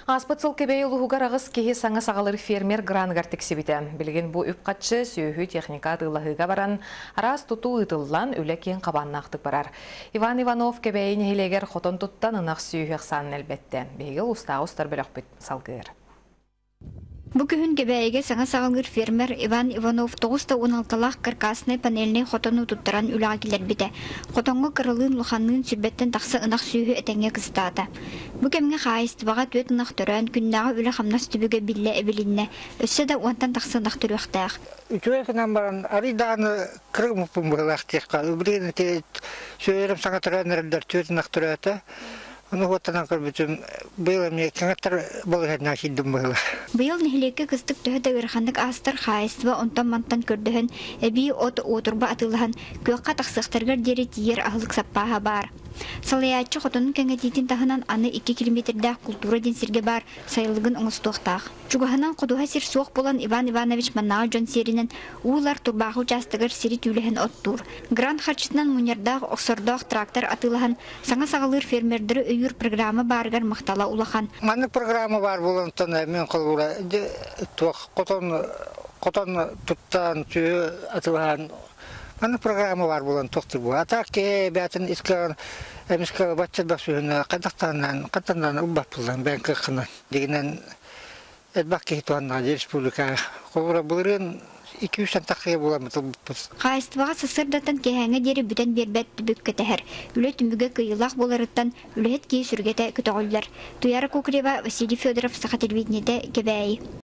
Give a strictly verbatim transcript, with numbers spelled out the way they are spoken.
Аспытсыл кебей улуғығар ағыз кеге саңа сағалыр фермер грангар тексебіті. Білген бұ үпқатшы сүйі техника атылығыға баран, арас тұту ұтылан үлекен қабанна ақтық барар. Иван Иванов кебейін хелегер қотон тұттан ұнақ сүйі қсанын әлбетті. Бейгіл ұстағы ұстар бөлік бүт салғыр. Бүгін кебейге саңа сағалыр фермер Иван Иванов тоғызда он алтылақ каркасны панеліне қотону тұттыран үліға келер біді. Қотонғы қырылын лұханның сүрбеттен тақсы ұнақ сүйі әтәңе қыстады. Бұл кемге қайыстыбаға төт ұнақ түрін күндағы үлі қамнас түбіге білі әбілінне. Өсі де онтан тақсы ұнақ түрі өқтәғ. Үтуәкінен баран ариданы қырық мұпын бұғылақ текқа. Үбіргені сөйерім саңа түрәнерілдер төт ұнақ түрі әті. Оны оттанан көрбітім, бұйыл әме кәңіттар болығадына шидім бұйылы. Бұйыл нехілекі кыстық төхі дәгірхандық астар қайыстыва онтан мантан көрдіхін, әбей от отырба атылыған, көққа тақсықтарғар дері тиер ағылық саппаға бар. Салаятчы қотының кәңететін тағынан аны екі километрдә культура денсерге бар сайылығын оңыстуқтақ. Чуғахынан қодуға сер соқ болан Иван Иванович Маннағы Джон серінен уылар турбағы участығыр сері түйіліхін оттур. Грант харчысынан мұнердақ оқсордақ трактор атылыған саңа сағалыр фермердері өйір программы барғар мақтала улахан. Маны программы бар болантан мен қолуыра қотон тұттан түйі атылыған. Маны программа бар болан тоқтыр бұл. Атақ ке бәтін искалан әміскі бәтчербақ сүйіні қандақтаннан, қантаннан ұббақ бұлдан бән қыққынан. Дегенен әдбақ кейтуанна республика қолуыра бұлырын iki-üç тақия боламытыл бұппыз. Қайыстываға сысырдаттан кехәңі дері бүтін бербәтті бүк кетәхір. Үлі түмігі күйылақ боларыттан үліхет кей сүргеті күтіғылдар. Туяра Кукрева, Василий Федоров, Сақа телевидениеде Кебәйі.